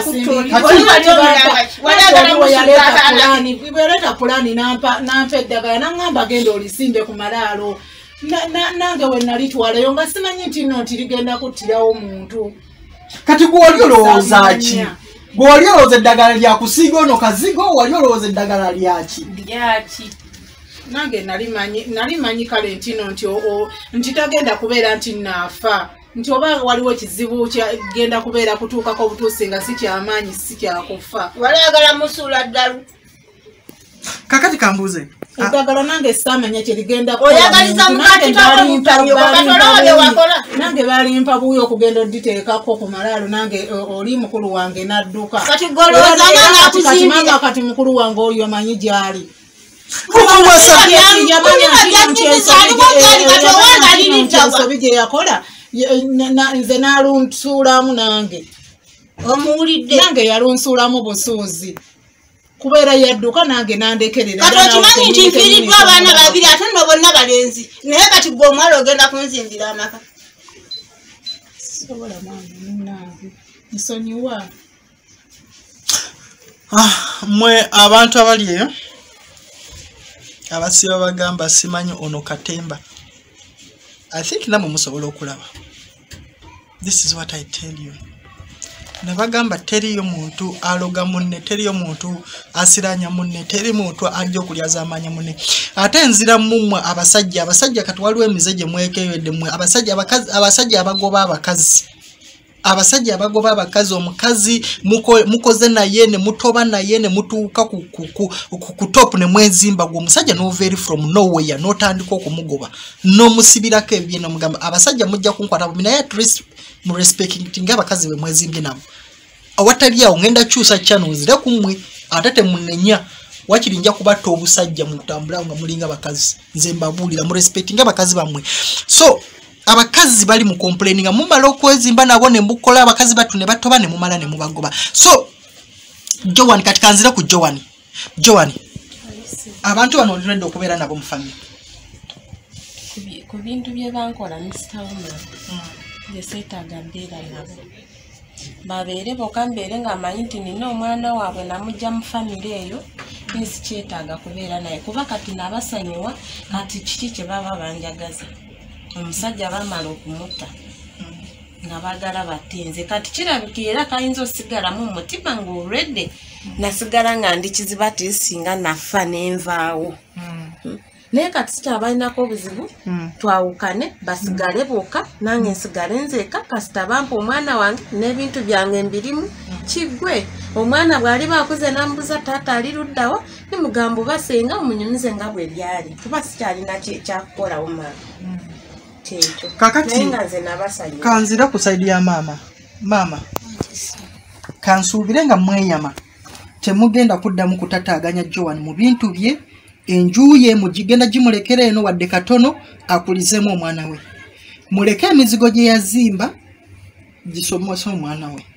kuttolibweleta pulani nampa eddagala naŋŋamba genda olisimbe ku malaalo nange we nalitwalayo nga simanyi nti no nti ligenda kuttirawo omuntu
kati gwoli olowooza ki gwoli olowooza eddagala lya kusiiga ono kazigo wali olowooza eddagala lyaki
lyaki nange nali manyi kale ntino nti nti tagenda kubeera nti naafa nti oba waliwo ekizibu kyagenda kubeera kutuukako obutuusi nga si kyamaanyi si kyakufa
walayagala musuula ddalu
kakati kambuuze
eddagala nange saamanya kyeligenda
oyagaliza mukatitawakolawakola
nange balimpa buuyo okugenda oditeekako ku malaalo nange oli mukulu wange n'adduka
kati golowooza
kati mukulu wange oyo manyi gyali ensobi gye yakola nze n'alunsuulamu nange
omuwulidde
nange yalunsuulamu busuuzi kubeera yadduka nange nandekerera
kati okimanyi nti nfiiriddwa abaana babiri ate nno bonna balenzi naye kati gwe omuwala ogenda kunzimbira amaka
sobola nange nsonyiwa
mwe abantu abali eyo abasiba bagamba simanyi ono katemba I think namwe musobola okulaba this is what I tell you nabagamba teriyo muntu aloga munne teriyo muntu asiranya munne teri muntu ajja okulyaza amanya munne ate nzira mumwe abasajja abasajja kati waliwo emize gye mwekeyedde mwe abasajja abakazi abasajja abagoba abakazi abasajja abagoba abakazi omukazi mukoze naye ne mutoba naye ne mutuuka ku top ne mwezimba gwe omusajja no very from nowhere notandika okumugoba no musibirako ebye no mugamba abasajja mujja kunkwata bumina ya trust mu respecting abakazi be mwezimbye nabo awatali awo ngenda kyusa channels le kumwe atate munenya wakiri nja kubatta obusajja mutambula nga mulinga bakazi nze mbabulira mu respecting abakazi bamwe so abakazi bali mu complaining mumala okwezimba nabo ne mbukola abakazi batu ne batoba ne mumala ne mubagoba so Joan katikanzira ku Joan Joan abantu bano olirende okubeera nabo mu family
ku bintu bye bankola Mister Woman yeseetaaga mbeera nabo babeere bokambeere ng'amanyi nti nina omwana waabwe namujja mu famire eyo nsi kyetaaga kubeera naye kuba kati nabasonyiwa kati kiki kye baba banjagaza omusajja bamala okumutta nga bagala batenze kati kirabikira era kayinza osigalamu omutima ng'olwedde nasigala nga ndi kiziba tisinga nafa nenvaawo naye kati sikyabalinako obuzibu twawukane basigale boka nange nsigale nzeeka kasita bampa omwana wange n'ebintu byange mbirimu kiggwe omwana bw'ali bakuze namubuza taata ali luddawa nimugamba obasenga omunyumize nga bwe lyali kuba sikyalina kyakukolawo maama kyekyo
kakati kanzira ku saidi ya mama mama kansuubire nga mweyama temugenda kuddamu kutataaganya Joan mu bintu bye enjuye mugigenda gimulekera eno wadde katono akulizemu omwana we muleke emizigo gye yazimba gisomose omwana we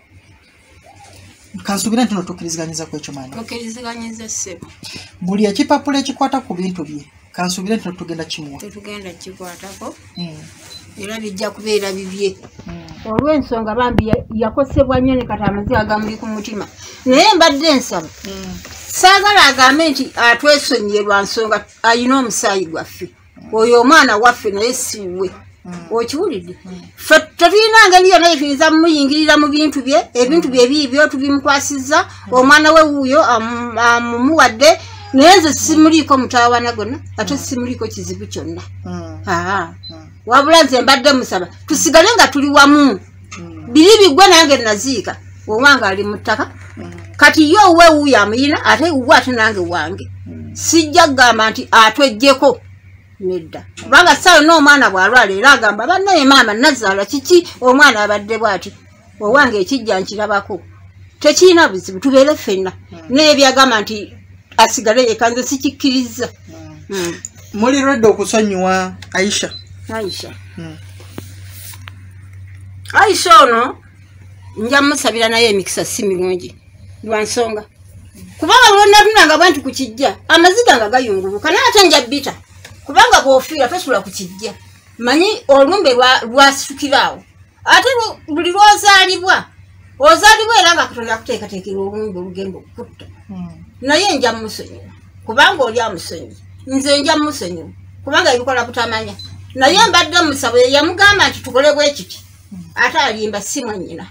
kansuubira nti notukkirizganyiza ku ekyo maana
okkirizganyiza ssebo
buli ekipapula ekikwata ku bintu bye kansuubira nti notugenda kimuwa
tetugenda kikwatako era bijja kubeera bibye olw'ensonga bambi yakosebwa nnyo ne kati amaziga gamuli ku mutima naye mbadde nsaba saagala agambe nti atwesonyiye lwa nsonga ayina omusaayi gwaffe oyo omwana waffe naye siwe okiwulidde ffe tetulina ngeri yonna yetuyinza mumuyingirira mu bintu bye ebintu bye biibyo tubimukwasizza omwana we wuuyo amumuwadde naye nze simuliiko mutawana gonna ate simuliiko kizibu kyonna wabula nze mbadde musaba tusigale nga tuli wamu biri biggwe nange naziika owange ali mu ttaka kati yo we wuuyo amuyina ate wuwe ate nange wange sijja kugamba nti atwejjeko nedda kubanga sayo n'omwana bw'alwala era agamba bannaye maama nazaala kiki omwana abadde bw'ati owange ekijja nkirabako tekirina buzibu tubeere ffenna naye byagamba nti asigale yeka nze sikikkiriza.
Muli redde okusonyiwa Aisha?
Aisha Aisha ono nja musabira naye emikisa si mirungi lwa nsonga kubanga lwonnatunanga bwanti ku kijja amaziga nga gayunguluka naye ate nja bita kubanga bw'ofiira tosula ku kijja manyi olumbe lwasitukiraawo ate buli lwozaalibwa ozaalibwa era nga Katonda akuteekateekera olumbe olugenda okukutta naye nja musonyiwa kubanga oli amusonyi nze nja musonyiwa kubanga ebikola butamanya naye mbadde musabo yamugamba nti tukole bwe kiti ate alimba si mwannyina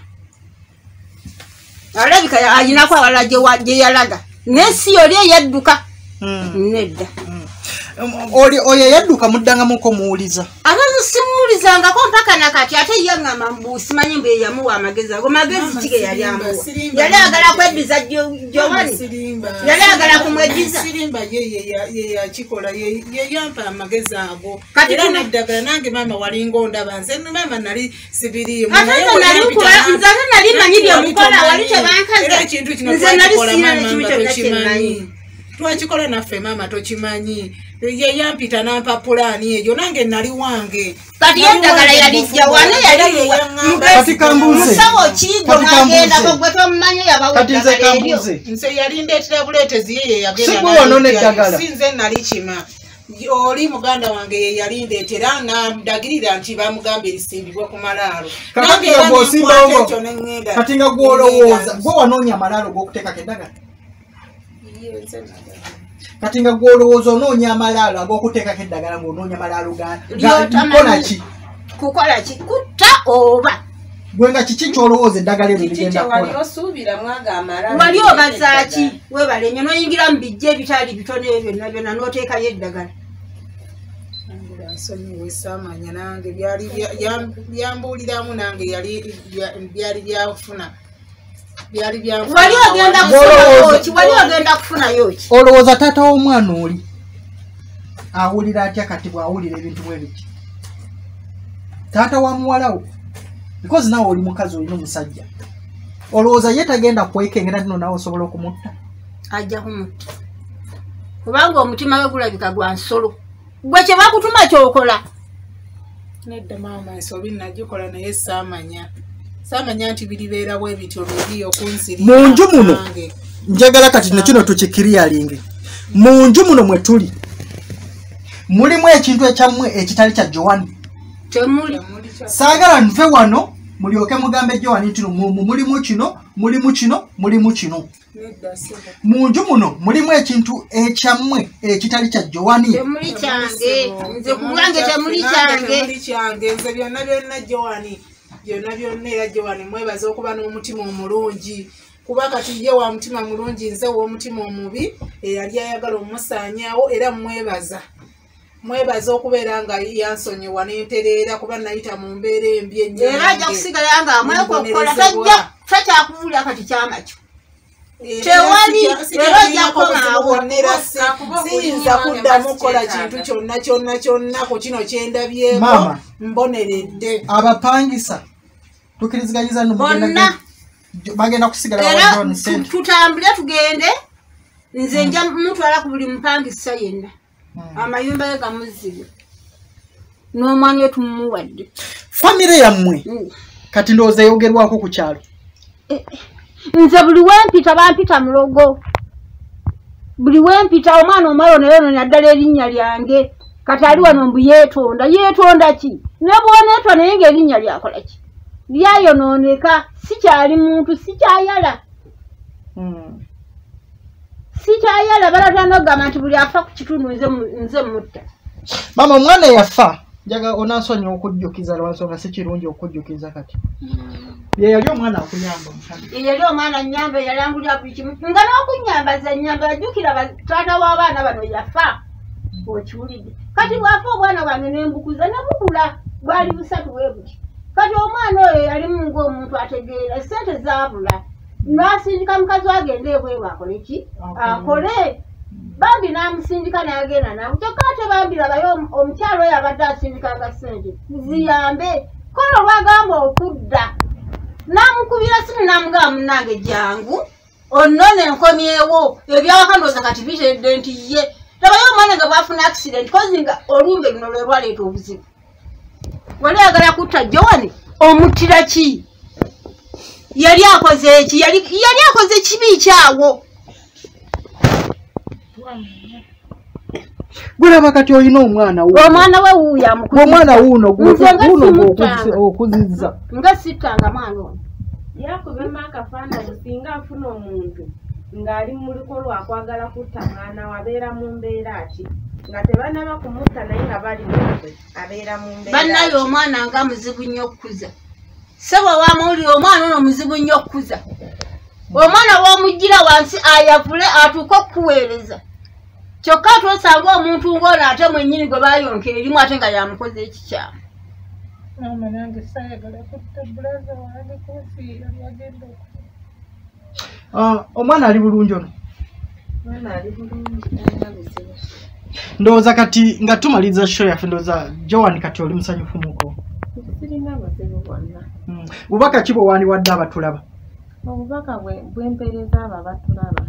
alabika ayinako awala gye yalaga n'ensi yoli eyadduka nedda
oli oyo yadduka muddangamuko muwuliza
abamu simuwulizangako mpaka nakati ate ye ngamba mbusimanyi mbu eyamuwa amagezi ago magezi kige yali amuwa yali agala kweddiza Jowani yali agala kumweddiza
sirimba ye yakikola ye yampa amagezi ago era neddagala nange maama walinga ondaba nze maama nali sibiriimu
nze nali manyi byemukola wali tebankaza
ekintu kino nze nali simanyi twakikola naffe maama tokimanyi ye yampita nampa pulaani eyo nange nali wange
kati yeddagala yalijja wane yali musawo kiigo ngagenda kogwe tomumanyi yabaweddagala ebyo
nze yali ndeetera buleetezi ye ye yagenda sinze nali kima oli muganda wange ye yali ndeetera namudagirira nti bamugamba erisimbibwa ku malaalo
kati nga gwolowooza gwe wanoonya amalaalo g'okuteekako eddagala kati nga gwolowooza onoonya amalaalo ag'okuteekako eddagala ng'onoonya malaalo gakola ki
kukola ki kutta oba
gwe nga kiki kyolowooza eddagala ebyo ligenda
kukola
wali obazaaki webale nnyo noyingira mu bijja ebitali bitono ebyo byonna byonna n'oteekayo eddagala
nsonyiwe saamanya nange byambuuliramu nange byali byafuna
wali ogenda kufunayoki wali ogenda kufunayoki
olowooza taata w'omwana oli awulira atya kati bw'awulira ebintu bwe biti taata wa muwalawo because naawe oli mukazi olina omusajja olowooza ye tagenda kwekengera tino naawe osobola okumutta
ajja kumutta kubanga omutima we gulabika gwa nsolo gwe kye bakutuma kyokola
nedda maama ensobi nagikola naye saamanya saamanya nti biribeera bwe bityo biri okunsiri
mu nju muno njagala kati nekino tukikiriyalinge mu nju muno mwe tuli mulimu ekintu ekyammwe ekitali kya Jowani
temuli
saagala nve wano mulyoke mugambe Jowani nti mulimu kino mulimu kino mulimu kino mu nju muno mulimu ekintu ekyammwe ekitali kya Jowani
temuli kyange nze kulange temuli kyange
nze byonna byonna Jowani byonna byonna era Jowani mwebaza okuba n'omutima omulungi kuba kati ye wa mutima mulungi nze w'omutima omubi eyali ayagala omusaanyaawo era mwebaza mwebaza okubeera nga yansonyiwa n'entereera kuba nayita mu mbeera embi ennyo
era ajja kusigala nga amwekokola tajja takyakubuulira kati kyamakyo tewali era ojja kukomaawo
siyinza kuddamu kukola kintu kyonna kyonna kyonna ku kino kyendabyeko mboneredde
abapangisa tukiriziganyiza
bonna
bagenda kusigala
era tutambule tugende nze nja mutwala ku buli mupangisa yenna amayumba ge gamuzibu n'omwana we tumuwadde
famire yammwe kati ndowooza eyogerwako ku kyalo
nze buli wempita bampita mulogo buli wempita omwana omwalo naye ono naddala erinnya lyange kati ali wano mbu yeetonda yeetonda ki ne bwoneetwa naye ng'erinnya lyakola ki lyayonooneka sikyali muntu sikyayala sikyayala balatana okugamba nti buli afa ku kitundu nze mutta
maama omwana yafa njaga onansonyiwa okujjukiza lwansonga si kirungi okujjukiza kati ye yali omwana akuyamba
ye yali omwana nnyamba yalangulira buli kimu nga n'okunyambaza nnyamba yajjukira taata w'abaana bano yafa okiwulidde kati bw'afa obwana bwange n'embukuza nebubula bwali busatu bwe buti kati omwana oyo yalimu ng'omuntu ategeera sente zaabula n'asindika mukazi wagende ebweru akole ki akole bambi n'amusindika n'agenda namu kyokka ate bambi labayo omukyalo oyo abadde asindikanga ssente ziyambe kola olwagamba okudda n'amukubira simu n'amugamba munnange jangu onnone enkomyewo ebyawakandoza kati bitedde nti ye labayo omwana nga bwafuna accident kozi nga olumbe luno lwe lwaleeta obuzibu wali agala kutta Joan omuttira ki yali akoze eki yali yali akoze kibi kyawo
Gulaba kati olina omwana wo
omwana we wuuya mukuzi
omwana wuuno guno okuzizza
nga sittanga mwana ono
yakubema akafaananyi singa afuna omuntu ng'ali mu lukolwa akwagala kutta mwana wabeera mu mbeera ki nga tebanaba kumutta naye nga bali mukwe abeera mu mbeera
bannayo omwana nga muzibu nnyo okukuza sebo wamawulire omwana ono muzibu nnyo okukuza omwana w'omuggira wansi ayavule atuuke okukuweereza kyokka tosanga omuntu ng'ono ate mwennyini gwe baayonka erimu ate nga yamukoze ekikyamu
omwana ali bulungi ono ndowooza kati nga tumaliza show yaffe ndowooza Joan kati oli musanyufu muko bubaka ki bwe wandiwadde abatulaba
obubaka bwempeereza abo abatulaba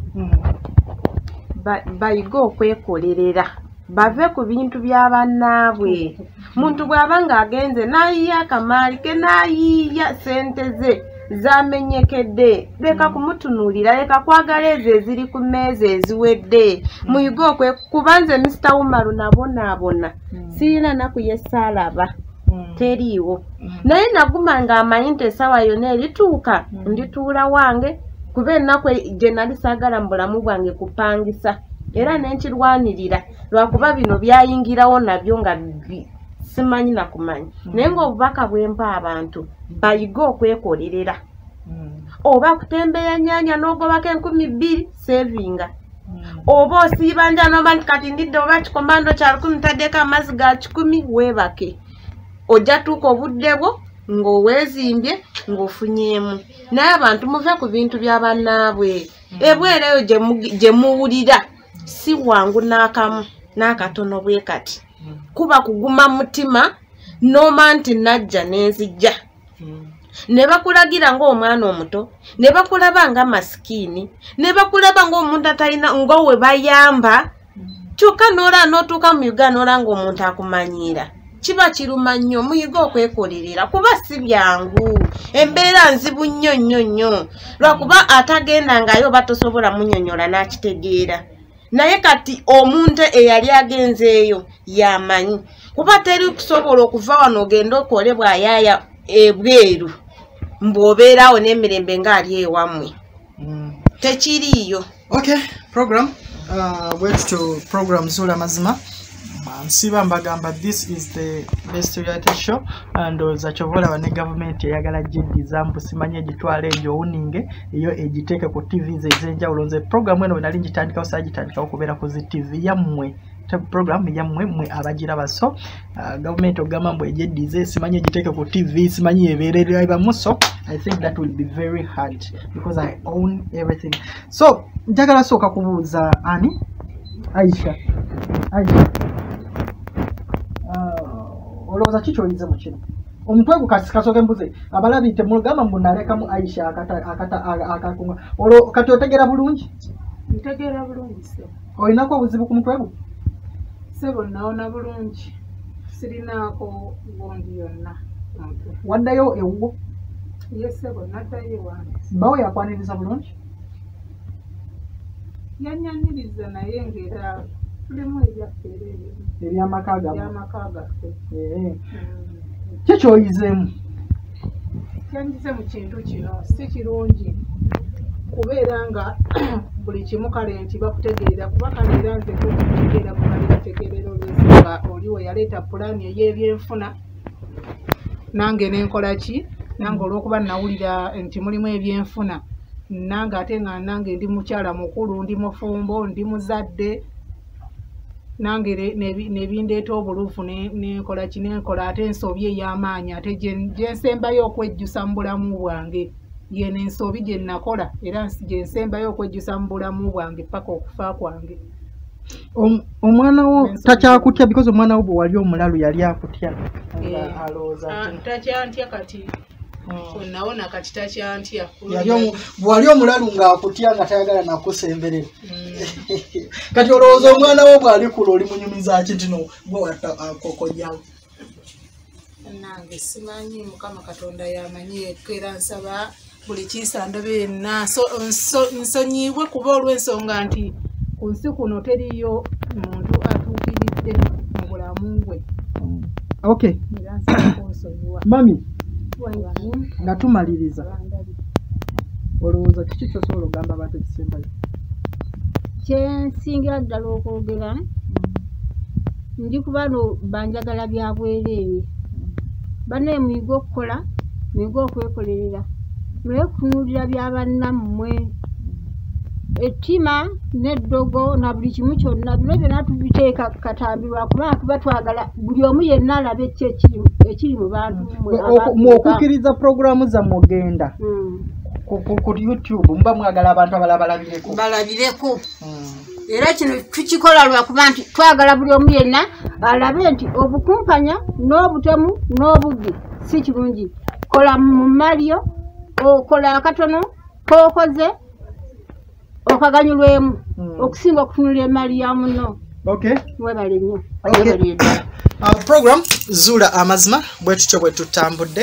bayiga okwekolerera bave ku bintu bya bannaabwe muntu bw'aba ng'agenze n'ayiya akamaali ke n'ayiya sente ze zamenyekedde leka kumutunuulira leka kwagala ezo eziri ku mmeeza eziwedde muyiga okwekubanze Mister Umaru nabonaabona sirina naku yesaalaba teriiwo naye naguma ng'amanyi nti essaawa yonna erituuka ndituula wange kuba ennaku gye nali saagala mu bulamu bwange kupangisa era nenkirwanirira lwakuba bino byayingirawo nabyo nga simanyi nakumanyi naye ng'obubaka bwempa abantu bayiga okwekolerera oba kutembeya nnyanja n'ogobako enkumi bbiri sevinga oba osiiba nja noba nti kati ndidde oba kikomando kya lukumi taddeko amazzi ga kikumi weebake ojja tuuka obudde bwo ng'oweezimbye ng'ofunyeemu naye abantu muve ku bintu bya bannaabwe ebwereyo gye muwulira si wangu n'akamu n'akatono bwe kati kuba kuguma mutima nooma nti najja n'enzijja ne bakulagira ng'omwana omuto ne bakulaba nga masikiini ne bakulaba ng'omuntu atalina ng'owe bayamba kyokka n'olaba n'otuuka mu Uganda n'olaba ng'omuntu akumanyiira kiba kiruma nnyo muyiga okwekolerera kuba si byangu embeera nzibu nnyo nnyo nnyo lwakuba atagenda ngayo oba tosobola munnyonnyola n'akitegeera naye kati omuntu eyali agenzeeyo yamanyi kuba teri kusobola okuva wano ogenda okole bw'ayaaya ebweru mbw'obeerawo n'emirembe ng'ali ewammwe tekiriiyo.
Okay, program uh, bwekityo program Zuula Mazima nsiba mbagamba this is the best reality show and oza chovola wane government eyagala jiddiza mbusimanyi egitwala ejo uninge iyo egiteeke ku T V zezenja ulonze program eno nali ngitandika osagitandika okubeera ku zi T V yammwe program yammwe mwe abagira baso uh, government ogamba mbu ejiddize simanyi egiteeke ku T V simanyi ebeerera ibamuso I think that will be very hard because I own everything. So njagala sooka kubuuza ani Aisha Aisha olowooza kiki oyize mu kino omutwe gukasikasoke mbuze abalabi temugamba mbu nalekamu Aisha akata akata akakunga olwo kati otegera bulungi
ntegera bulungi se
olinako obuzibu ku mutwe gwo
sebo naona bulungi sirinaako gondi yonna
waddayo ewuwo
ye sebo naddayo wange
bawo yakwaniriza bulungi
yanyaniriza naye ng'era tulimu ebyafeera
ebyamaka gamu
ebyamaka gaffe
kiki oyizeemu
kyanjize mu kintu kino si kirungi kubeera nga buli kimu kale nti bakutegeera kuba kale era nze kutegeera kubali bategeerera olwensonga oliwo yaleeta pulaani ey'ebyenfuna nange nenkola ki nange olw'okuba nawulira nti mulimu ebyenfuna nange ate nga nange ndi mukyala mukulu ndi mufumbo ndi muzadde nange nebindeeta obuluufu nenkola ki nenkola ate ensobi ey'amaanyi ate gyensembayo okwejjusa mu bulamu bwange yeno ensobi gye nakola era gyensembayo okwejjusa mu bulamu bwange paka okufa kwange
omwana wo takyakutya because omwana wo bwe wali omulalu yali akutya alowooza
takyantya kati onawona kati takyantya
bwali omulalu ng'akutya nga tayagala nakusemberera kati olowooza omwana wo bw'ali kula oli munyumiza ki ntino gwe watta akokonyawo
nange simanyi mukama katonda yamanyi era nsaba buli kisandobe yenna nsonyiibwe kuba olw'ensonga nti ku nsi kuno teriyo muntu atuukiridde mu bulamu bwe.
Okay mami nga tumaliriza olowooza kiki kyosobola ogamba abantu ekisembayo
kyensingira ddala okwogera ndi ku bano banjagala bya bwereere banaye muyiga okukola muyiga okwekolerera mulabe kutunuulira bya bannammwe ettima n'eddogo na buli kimu kyonna bino byonna tubiteeka katambirwa kubanga tuba twagala buli omu yenna alabe ki ekiri mu bantu
okukkiriza puroguramu zammwe ogenda ku YouTube muba mwagala abantu abala balabireko
balabireko era kino tukikola lwakuba nti twagala buli omu yenna alabe nti obukumpanya n'obutemu n'obubbi si kirungi kola mu malyo okola akatono kookoze okaganyulwemu okusinga okutunulira emali ya muno webale nnyo
program Zuula Amazima bwe tutyo bwe tutambudde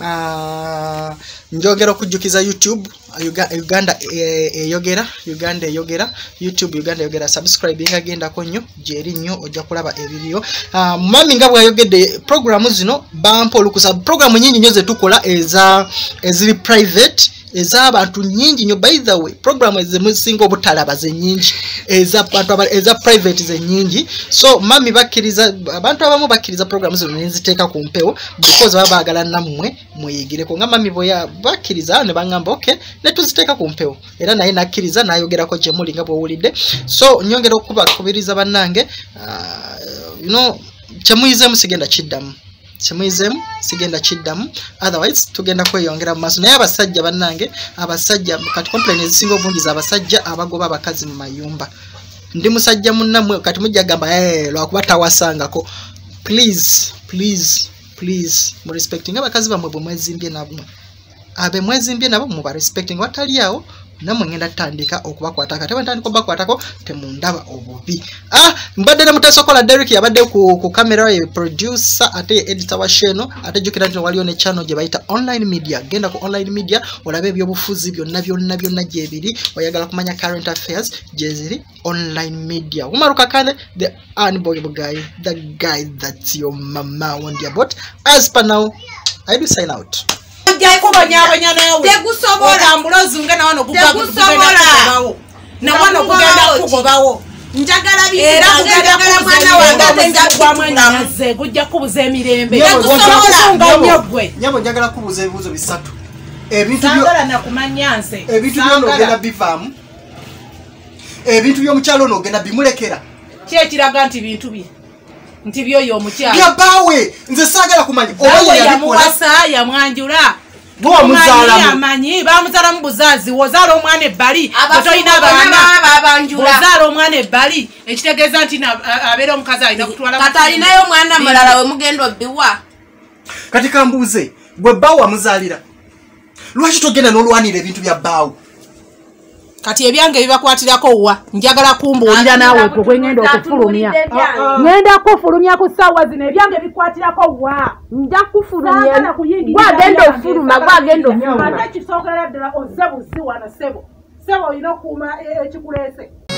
njogera okujjukiza YouTube Uganda eyogera Uganda eyogera YouTube Uganda eyogera subscribe ngagendako nnyo gyeri nnyo ojja kulaba ebiriyo mami nga bwayogedde programu zino bampa olukusa programu nyingi nnyo zetukola eza eziri private ez'abantu nyingi nnyo by the way programu ezimusinga obutalaba ze nyingi eza bantu eza private ze nyingi so mami bakkiriza abantu abamu bakkiriza programu zino nenziteeka ku mpewo because baba baagala nammwe mweyigireko nga mami boya bakkiriza ne bangamba okay ne tuziteeka ku mpewo era naye nakkiriza nayogerako gye muli nga bw'owulidde so nyongera okubakubiriza bannange uh, you know kyemuyizemu sigenda kiddamu Semuyizemu sigenda kiddamu otherwise tugenda kweyongera mu maaso naye abasajja bannange abasajja kati complain ezisinga obungi za abasajja abagoba abakazi mu mayumba ndi musajja munnamwe kati mujja gamba eh lwakuba tawasangako please please please mu respecting abakazi bamwe bwe mwezimbye nabo abe mwezimbye nabo mu ba respecting watali awo namwe ngenda tandika okubakwata kati bantandika okubakwatako temundaba obubi ah mbadde ne mutasokola Derek yabadde ku, ku camera ye producer ate editor wa channel ate jukira nti waliyo ne channel gye bayita online media genda ku online media olabe ebyobufuzi byonna byonna byonna gye biri oyagala kumanya current affairs gye ziri online media umaruka kane the unbelievable guy the guy that's your mama on the about as per now I do sign out
Jaiko nyabanya nawe
tegusobola
ambulozi ngana wano
tegusobola
na wano kugenda kugobawo
njagala bi
era
njagala mwana wange tenza
kwa mwana ze kujja kubuza emirembe
tegusobola
nyogwe
nyabo njagala kubuza ebibuzo bisatu ebintu
byo na kumanyanse
ebintu byo nogenda bivamu ebintu byo mukyalo nogenda bimulekera
kye kiraga nti bintu bi nti byoyo omukyalo
bya bawe nze sagala kumanya
oba yamuwasa yamwanjula
bo muzala
amanyi bamuzala mu buzazi wozala omwana ebbali
toyina abaana babanjula
wozala omwana ebbali ekitegeeza nti abeera omukazi alina kutwala
kati alinayo omwana mulala we mugenda obbiwa
kati kambuuze gwe baawo amuzaalira lwaki togenda n'olwanira ebintu bya baawo
kati ebyange bibakwatirako wa njagala kumbuulira naawe gwe ngenda okufulumya ngenda kufulumya ku ssaawa zino ebyange bikwatirako wa
nja kufulumya gwagenda ofuluma gwagenda ofuluma
ate kisookera ddala ozze busi wano sebo sebo olina okuuma ekikuleese